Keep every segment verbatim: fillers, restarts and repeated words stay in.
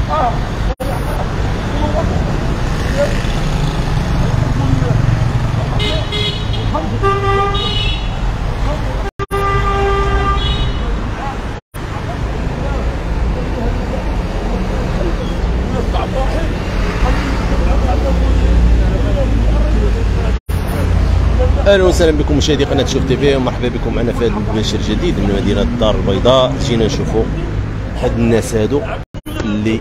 اهلا وسهلا بكم مشاهدي قناه شوف تي في، ومرحبا بكم معنا في هذا المباشر جديد من مدينه الدار البيضاء. جينا نشوفوا هاد الناس هادو اللي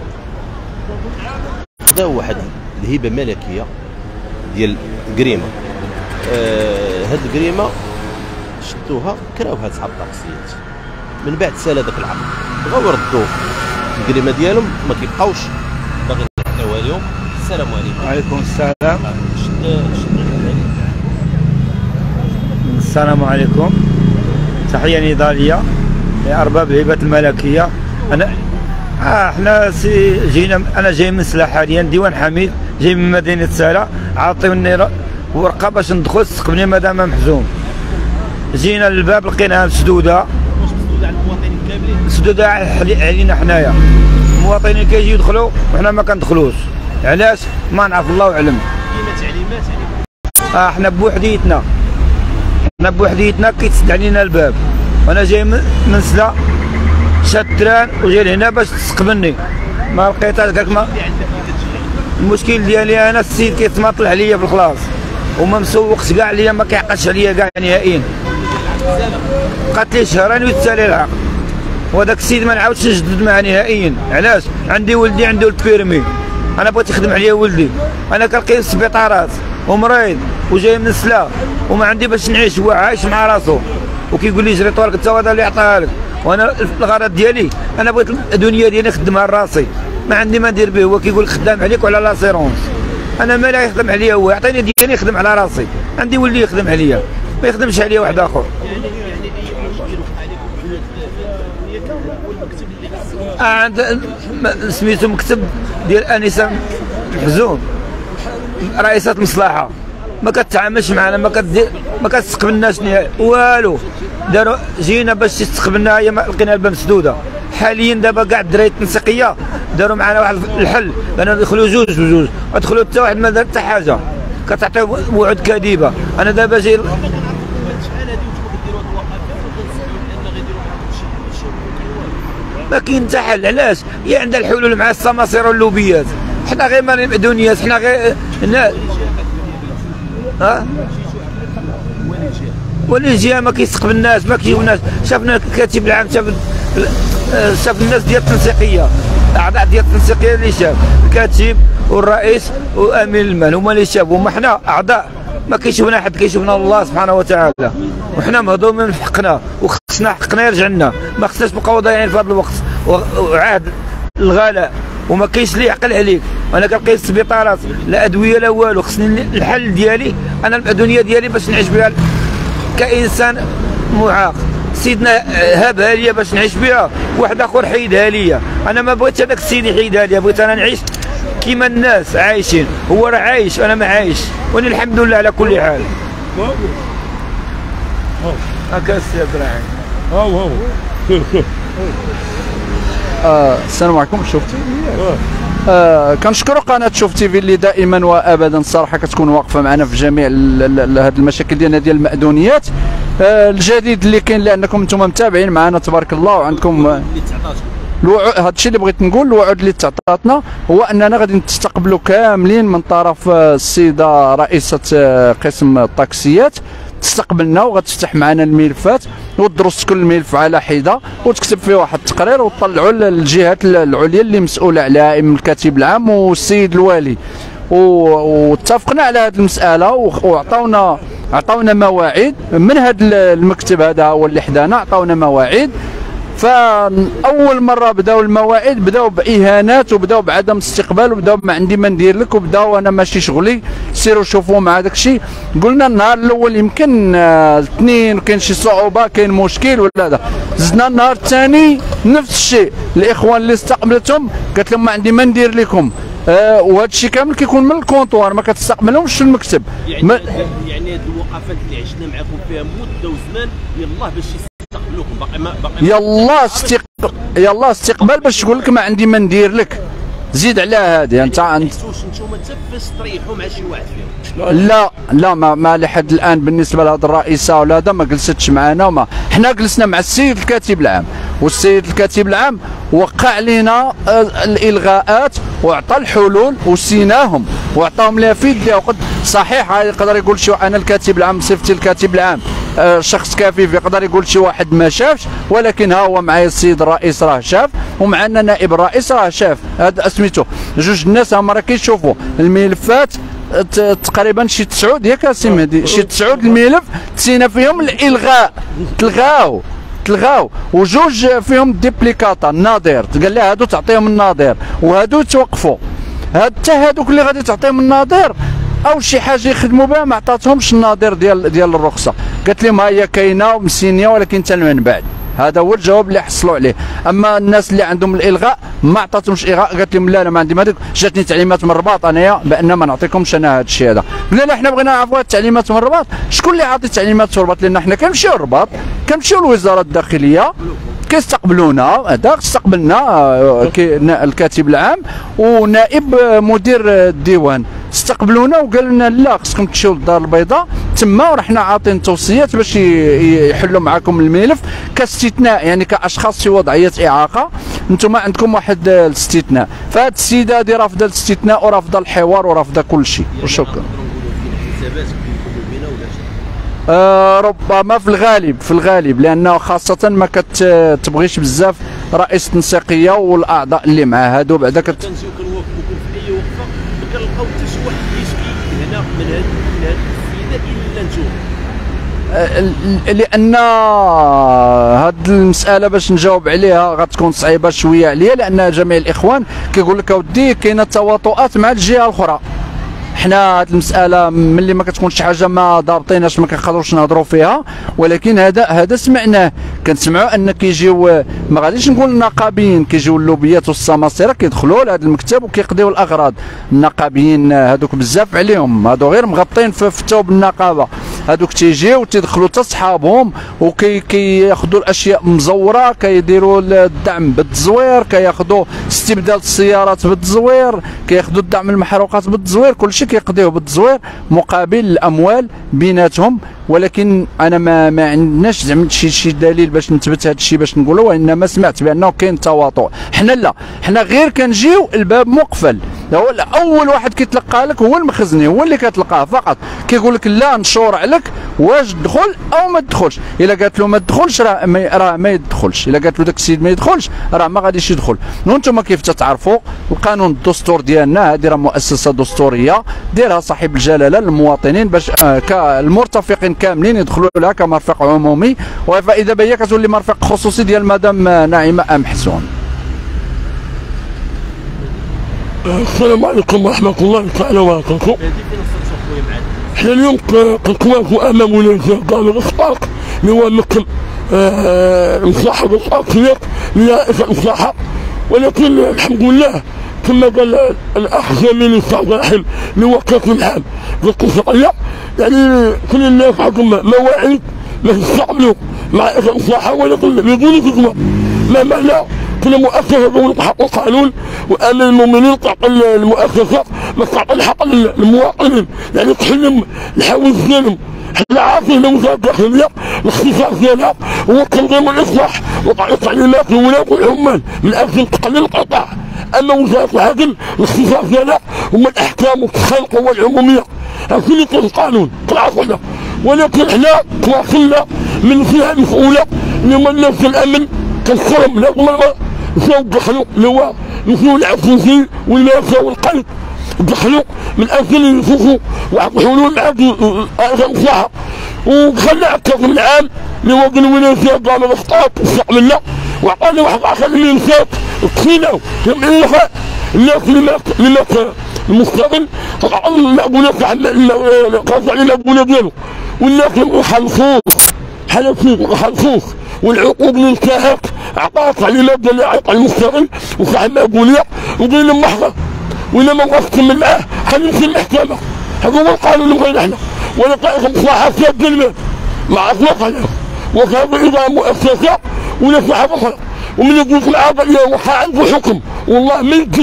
خداو واحد الهبه ملكيه ديال الكريمه. آه هاد الكريمه شدوها كراوها لصحاب الطاكسيات، من بعد سال هذاك العقد بغاو يردوا الكريمه ديالهم، ما كيبقاوش باغيين يعطيوها لهم. السلام عليكم. وعليكم السلام. شد شد السلام عليكم. تحية نضالية لأرباب الهبة الملكية. أنا آه احنا سي جينا، أنا جاي من سلا حاليا، ديوان حميد، جاي من مدينة سلا. عاطيوني ورقة باش ندخل، استقبلني مدام محزوم. جينا للباب لقيناها مسدودة. واش مسدودة على المواطنين كاملين؟ مسدودة علينا حنايا، المواطنين كيجيو يدخلوا وحنا ما كندخلوش. علاش؟ ما نعرف، الله أعلم. كاينة تعليمات عليكم؟ اه احنا بوحديتنا، حنا بوحديتنا كيتسد علينا الباب. وانا جاي من سلا شاد التران وجاي لهنا باش تستقبلني، ما لقيتهاش. قالك ما المشكل ديالي انا السيد كيتماطل عليا في الخلاص وما مسوقش كاع عليا، ما كيعقدش عليا كاع نهائيا. بقات لي شهرين ويتسالي العقد، وهذاك السيد ما نعاودش نجدد معاه نهائيا. علاش؟ عندي ولدي عنده البيرمي، انا بغيت يخدم عليا ولدي، انا كنلقى في السبيطارات ومريض وجاي من السلا وما عندي باش نعيش، هو عايش مع راسو وكيقول لي جري طوالك انت هذا اللي عطاها لك. وانا الغرض ديالي انا بغيت الدنيا ديالي نخدمها لراسي، ما عندي ما ندير به. هو كيقول خدام عليك وعلى لاسيرونس، انا مالي يخدم عليا، هو يعطيني ديالي نخدم على راسي. عندي ولي يخدم عليا، ما يخدمش عليا واحد اخر. اه عند سميتو مكتب ديال انسه محزوم، رئيسة المصلحة، ما كتعاملش معنا، ما كدير ما كتستقبلناش نهائي والو. داروا جينا باش تستقبلنا، هي لقينا الباب مسدوده. حاليا دابا كاع الدراري التنسيقيه داروا معنا واحد الحل، بان ندخلوا جوج بجوج، ادخلوا حتى واحد ما دار حتى حاجه، كتعطيو وعود كاذبه. انا دابا جاي ما كاين حتى حل. علاش؟ هي عندها الحلول مع السماسره واللوبيات، حنا غير ما دنياس، حنا غير ها أه؟ ولي الجهه ما كيستقبلناش، ما كيجيوناش. شافنا الكاتب العام، شاف شاف الناس ديال التنسيقيه، الاعضاء ديال التنسيقيه اللي شاف الكاتب والرئيس وامين المال، هما اللي شافوا. هما حنا اعضاء، ما كيشوفنا حد، كيشوفنا الله سبحانه وتعالى. وحنا مهضومين في حقنا وخصنا حقنا يرجع لنا، ما خصناش نبقاو ضايعين في هذا الوقت وعاد الغلاء وما كاينش اللي يعقل عليك. انا كنلقى السبيطارات لا ادويه لا والو. خصني الحل ديالي انا، الدنيا ديالي باش نعيش بها كانسان معاق. سيدنا هابها ليا باش نعيش بها، واحد اخر حيدها ليا. انا ما بغيتش هذاك السيد يحيدها ليا، بغيت انا نعيش كيما الناس عايشين. هو راه عايش، انا ما عايش، وانا الحمد لله على كل حال. هكا السي عبد الرحيم. هاو هاو آه السلام عليكم. شوف تي في آه كنشكروا قناه شوف تي في اللي دائما وابدا الصراحه كتكون واقفه معنا في جميع هذه المشاكل ديالنا ديال المأذونيات. آه الجديد اللي كاين لانكم انتم متابعين معنا تبارك الله، وعندكم الوعود. هذا الشيء اللي بغيت نقول، الوعود اللي تعطاتنا هو اننا غادي نستقبلوا كاملين من طرف السيده رئيسه قسم الطاكسيات، تستقبلنا وغتفتح معنا الملفات وتدرس كل ملف على حده وتكتب فيه واحد التقرير وتطلعوا للجهات العليا اللي مسؤوله عليها، من الكاتب العام والسيد الوالي. واتفقنا على هذه المساله وعطاونا عطاونا مواعيد من هذا المكتب، هذا هو اللي حدانا، عطاونا مواعيد. فاول مره بداو المواعيد بداو باهانات وبداو بعدم استقبال وبداو ما عندي ما ندير لك وبداو انا ماشي شغلي، سيروا شوفوا مع داك الشيء. قلنا النهار الاول يمكن الاثنين كاين شي صعوبه، كاين مشكل ولا هذا. زدنا النهار الثاني نفس الشيء، الاخوان اللي استقبلتهم قالت لهم ما عندي ما ندير لكم. آه وهذا الشيء كامل كيكون من الكونطوار، ما كتستقبلهمش في المكتب. يعني ما يعني هذه الوقفات اللي عشنا معكم فيها مده وزمان يلاه باش يستقبلوكم، باقي ما باقي يلا استق... يلا استقبال باش تقول لك ما عندي ما ندير لك. زيد على هذه انت ما تحسوش نتوما تفس تريحوا مع شي واحد فيهم؟ لا لا ما, ما لحد الان بالنسبه لهذه الرئيسه ولا هذا ما جلستش معنا، وما حنا جلسنا مع السيد الكاتب العام، والسيد الكاتب العام وقع علينا الالغاءات وعطى الحلول وسيناهم وعطاهم لها في يديه. وقد صحيح يقدر يقول شي انا الكاتب العام بصفتي الكاتب العام شخص كفيف، يقدر يقول شي واحد ما شافش، ولكن ها هو معايا السيد الرئيس راه شاف، ومعنا نائب الرئيس راه شاف. هذا اسميتو جوج الناس هما راه كيشوفوا الملفات تقريبا شي تسعود ياك سي مهدي، شي تسعود الملف تسينا فيهم الالغاء، تلغاو تلغاو وجوج فيهم ديبليكاتا الناظر، قال لها هادو تعطيهم الناظر وهادو توقفوا، هاد حتى هادوك اللي غادي تعطيهم الناظر او شي حاجه يخدموا بها ما عطاتهمش الناظر ديال ديال الرخصه، قالت لهم ها هي كاينه ومسينيه ولكن حتى من بعد. هذا هو الجواب اللي حصلوا عليه. اما الناس اللي عندهم الالغاء ما عطاتهمش الغاء، قالت لهم لا انا ما عندي ما هذيك، جاتني تعليمات من الرباط انايا بان ما نعطيكمش انا هذا الشيء هذا. قلنا لا حنا بغينا نعرفوا هذه التعليمات من الرباط، شكون اللي عاطي التعليمات في الرباط؟ لان حنا كنمشيو للرباط، كنمشيو للوزاره الداخليه كيستقبلونا، هذا استقبلنا الكاتب العام ونائب مدير الديوان استقبلونا وقال لنا لا خصكم تمشيو للدار البيضاء تما ورحنا عاطين توصيات باش يحلوا معكم الملف كاستثناء، يعني كاشخاص في وضعيه اعاقه انتم عندكم واحد الاستثناء. فهاد السيده هذه رافضه الاستثناء ورافضه الحوار ورافضه كل شيء. وشكرا. آه ربما في الغالب في الغالب لانه خاصه ما كتبغيش بزاف رئيس التنسيقيه والاعضاء اللي معاه هادو بعدا كت كنجيو كنوقفوا في اي وقفه ما كنلقاو حتى شي واحد كيشكي هنا من هاد من هاد السيده الا نتوما. لان هاد المساله باش نجاوب عليها غتكون صعيبه شويه عليا، لان جميع الاخوان كيقول لك اودي كاينه تواطؤات مع الجهه الاخرى. حنا هاد المساله ملي ما كتكونش شي حاجه ما ضابطيناش ما كنقدروش نهضروا فيها، ولكن هذا هذا سمعناه، كنسمعوا ان كيجيو ما غاديش نقول النقابيين، كيجيو اللوبيات والسماسره كيدخلوا لهذا المكتب وكيقضيو الاغراض. النقابيين هذوك بزاف عليهم، هادو غير مغطين في ثوب النقابه، هذوك تيجيو تيدخلوا حتى صحابهم وكياخذوا الاشياء مزوره، كيديروا الدعم بالتزوير، كياخذوا استبدال السيارات بالتزوير، كياخذوا الدعم المحروقات بالتزوير، كلشي كيقضيوه بالتزوير مقابل الاموال بيناتهم. ولكن انا ما ما عندناش زعما شي شي دليل باش نثبت هذا الشيء باش نقولوا، وانما سمعت بانه كاين تواطؤ. حنا لا، حنا غير كنجيو الباب مقفل، هو اول واحد كيتلقى لك هو المخزني، هو اللي كتلقاه فقط، كيقول لك لا نشور عليك واش تدخل او ما تدخلش. الا قالت له ما تدخلش راه ما راه ما يدخلش، الا قالت له داك السيد ما يدخلش راه ما غاديش يدخل. وانتم كيف تعرفوا القانون الدستور ديالنا، هذه راه مؤسسه دستوريه ديرها صاحب الجلاله للمواطنين باش آه كالمرتفقين كاملين يدخلوا لها كمرفق عمومي، فاذا بها كتولي مرفق خصوصي ديال مدام نعيمه ام حسون. السلام عليكم ورحمة الله تعالى وبركاته. احنا اليوم كنتواجدوا امام ولاية دار الاسقاط اللي هو مكتب مصلحة الاسقاطيات لرئيس المصلحة، ولكن الحمد لله كما قال الاخ زميلي سعد رحيم اللي هو كاتب العام للتنسيقية، يعني كل الناس عندهم مواعيد باش يستعملوا مع رئيس المصلحة، ولكن يقولوا كذبة. ما معنى كل مؤسسة تقول حق القانون وأمن المؤمنين تعطي المؤسسات ما تعطي الحق للمواطنين، يعني تحلم الحوايج ديالهم. حنا عارفين ان وزارة الداخلية الاختصاص ديالها هو تنظيم الإصلاح وتعطي تعليمات للولاة والعمال من أجل تقليل القطاع. أما وزارة العدل الاختصاص ديالها هما الأحكام وتدخل القوى العمومية، هذا اللي كاين القانون كنعرفو حنا. ولكن حنا تواصلنا من الجهة المسؤولة اللي هما الناس ديال الأمن كنشكرهم لازم مشاو دخلوا اللي هو يمشيو العفوسي والماسة والقلب، دخلوا من اجل يشوفوا واحد الحلول مع رئيس المصلحة. ودخلنا على الكاظم العام اللي هو قال الولاية دار الاسقاط استعملنا وعطانا واحد عشرة مليونات كفيناو من الخير. الناس اللي مات اللي مات المستقبل قطعوا المعقولات قاطع على المعقولة ديالو، والناس اللي ما خلصوش حلفوه ما خلصوش، والعقوق اللي انتهت عطاها تعليمات ديال عطى المستقل وصاحب المعقوليه وقال لهم محضر، والا ما بغاش تكمل معاه حنمشي للمحكمه. هذا هو القانون اللي بغينا حنا، ولقى مصلحه سياد المال ما عرفناش عليها، وكان اذا مؤسسه ولا في حاجه اخرى. ومن يقول في العربيه وقع عنده حكم والله ما يديه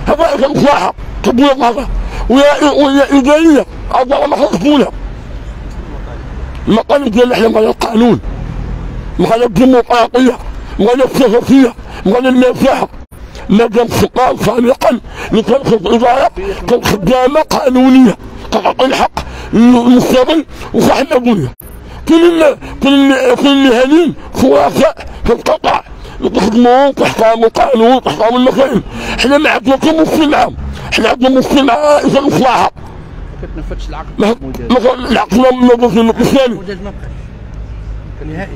هذا مصلحه تبويض هذا ويا اداريه اعضاء محطوطه المقالب ديال احنا مقالب القانون مقالب الديمقراطيه مقالب الشفافيه مقالب المساحه مادام سلطان سابقا لتنقص الاداره كانت خدامه قانونيه تعطي الحق للمستقبل وصاحب المسؤوليه كل كل كل المهنيين خلفاء في القطاع يخدموا تحترموا القانون تحترموا المكاين حنا ما عندناش مشكل معاهم حنا عندنا مشكل مع رئيس المصلحه ما كتنفذش العقد مثلا العقد ما الثاني نهائيا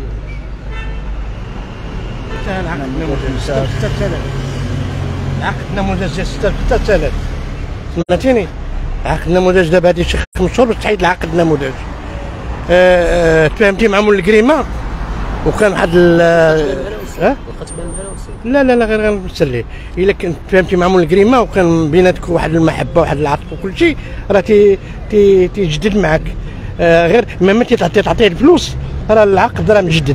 انتهى العقد النموذجي ستة آلاف العقد النموذجي ستة آلاف سمعتيني العقد النموذجي دابا هادي شي خمس شهور باش تحيد العقد النموذجي تفاهمتي مع مول الكريمه وكان واحد ها لا لا لا غير غنسلي الا كنت فهمتي مع مول الكريمه وكان بيناتك واحد المحبه وواحد العطف وكل شيء راه تي تي تيجدد معك آه غير ما تعطي تعطيه الفلوس راه العقد راه مجدد.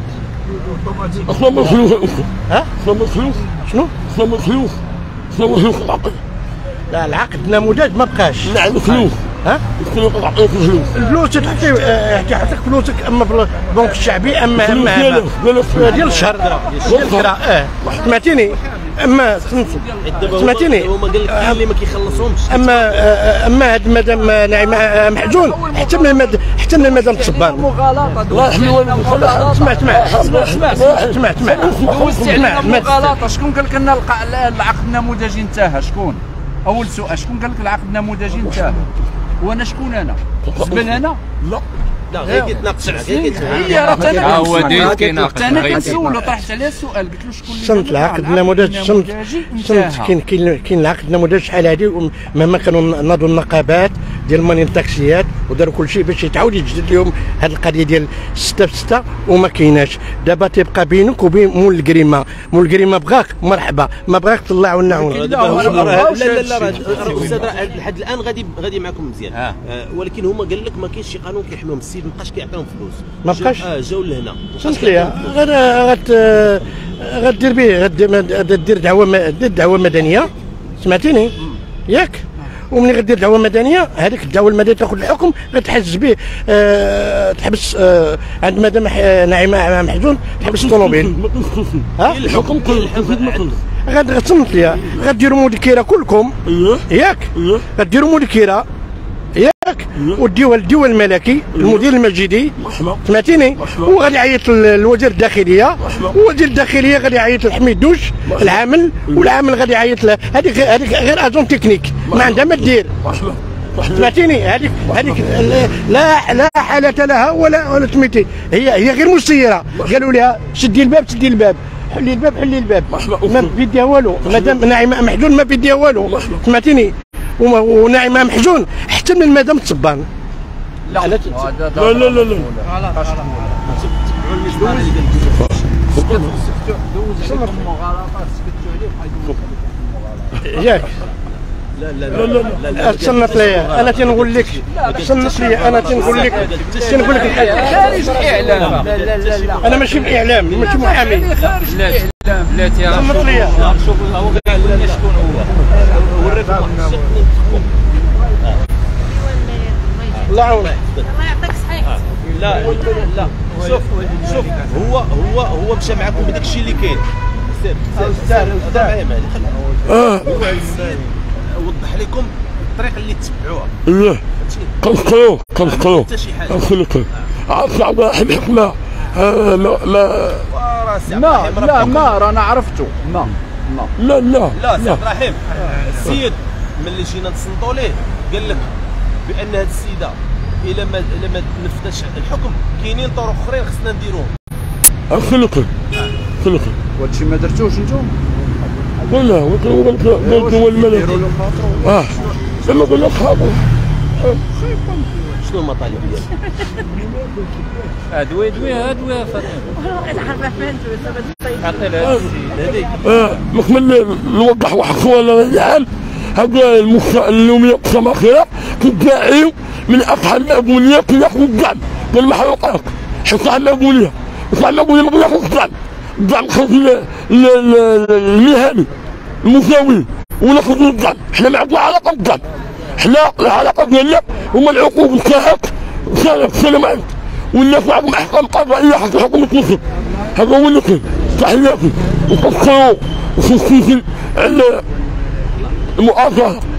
اصلا الفلوس ها؟ اصلا الفلوس شنو؟ اصلا الفلوس اصلا الفلوس العقد لا العقد النموذج ما بقاش. لا الفلوس ها؟ الفلوس تعطيك الفلوس الفلوس تعطي تعطيك فلوسك اما في البنك الشعبي اما اما ديال الشهر ديال الكرا اه سمعتيني اما سمعتيني هما قال لك اللي ما كيخلصهمش اما اما هاد مدام نعيمه محجون حتى من المد حتى من المدام تصبان الله يحمي والديك اسمع اسمع اسمع اسمع اسمع اسمع المغالطه شكون قال لك ان العقد النموذجي انتهى شكون؟ اول سؤال شكون قال لك العقد النموذجي انتهى؟ وانا شكون انا؟ زبل انا؟ لا لا غير كيتناقش معاك غير كيتناقش هي راه انا هو ديت كيناقش انا كنسولو طرحت عليه السؤال قلت له شكون اللي صنت العقد النموذج صنت صنت كاين كاين كاين العقد النموذج شحال هادي مهما كانوا ناضوا النقابات ديال المانين التاكسيات وداروا كل شيء باش يتعاود يجدد لهم هذه القضيه ديال ستة في ستة وما كايناش دابا تيبقى بينك وبين مول الكريمه مول الكريمه بغاك مرحبا ما بغاك طلع ونعاون. لا لا لا راه الاستاذ لحد الان غادي غادي معكم مزيان آه. آه ولكن هما قال لك ما كاينش شي قانون كيحميهم السيد ما بقاش كيعطيهم فلوس ما بقاش اه جاو لهنا فهمت ليا غير غت غدير به غدير دعوه دعوه مدنيه سمعتيني ياك وملي غدير دعوه مدنيه هذيك الدعوه المدنيه تاخذ الحكم غتحجز به أه تحبس أه عند مدام نعيمه محجون تحبس الطوموبيل ها الحكم كل غتصنت ليا غديروا مذكره كلكم ياك غديروا مذكره ياك وديوها للديوان الملكي المدير المجيدي سمعتيني وغادي يعيط الوزير الداخليه ووزير الداخليه غادي يعيط لحميد دوش العامل والعامل غادي يعيط له هذيك هذيك غير اجون تكنيك ما عندها ما دير سمعتيني هذيك هذيك لا لا حاله لها ولا ولا سميتي هي هي غير مسيره قالوا لها شدي الباب شدي الباب حلي الباب حلي الباب ما بيديها والو مادام نعيمه محجون ما بيديها والو سمعتيني ونعيمه محجون حتى من المدام تصبان. لا لا لا لا لا ياك لا لا لا لا تصنت ليا انا تنقول لك تصنت ليا انا تنقول لك تنقول لك خارج الاعلام لا لا لا لا انا ماشي بالاعلام ماشي محامي خارج الاعلام بلاتي راه تصنت ليا شوفوا هو كاع قلنا شكون هو وريكم الله يعاونك الله يعطيك صحيح. لا لا شوف شوف هو هو هو مشى معكم بداك الشيء اللي كاين سير سير سير اه وضح لكم الطريق اللي تتبعوها لا كنسقيوه كنسقيوه حتى شي حاجه كنسقيوه عرفت عبد الرحيم حكمه ما ما ما لا ما رانا عرفتو ما ما لا لا لا سي عبد الرحيم السيد ملي جينا نتصنتوا ليه قال لك بان هذه السيده الا ما الا ما نفذش الحكم كاينين طرق اخرين خصنا نديروهم. خلقي خلقي وهادشي ما درتوش نتوما قلنا قلت هو الملك اه لما قلنا خاطر شنو المطالب ديالك؟ ادوي ادوي ادوي فاطمه عارفه فين عطي لها السيد هذيك اه نكمل نوضح واحد الصوره العام هذا المخ اليوميه قسم اخيره تدعي من اقحى المأمونيه كياخذ الدعم والمحروقات حصه المأمونيه حصه المأمونيه ما ياخذ الدعم الدعم خاص المهني المساوي وناخذ الدعم، حنا ما عندنا علاقه بالدعم، حنا العلاقه ديالنا هما العقوق نتاعك السلام عليكم، والناس ما عندهم احكام قضائيه حتى حكومه مصر، هذا هو اللي كاين. تحياتي وقصروا وفي على المؤاخذه.